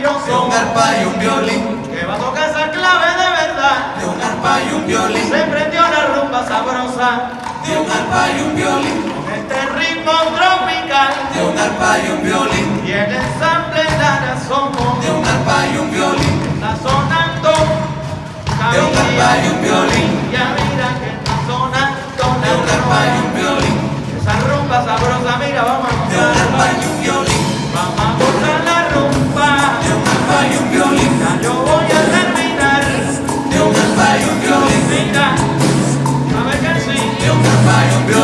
maravilloso. De un arpa y un violín. Que va a tocar esa clave de verdad. De un arpa y un violín. Se prendió la rumba sabrosa. De un arpa y un violín. Con este ritmo tropical. De un arpa y un violín. Y el ensamble la somos. De un arpa y un violín. Está sonando. De un arpa y un violín. Ya mira que está sonando. De un arpa y un violín. Esa rumba sabrosa, mira, vamos a De un arpa gozarla. y un violín. Vamos a gozar la rumba. De un arpa y un violín. Ya yo voy a terminar. De un arpa y un violín. Mira, a ver que sí. De un arpa y un violín.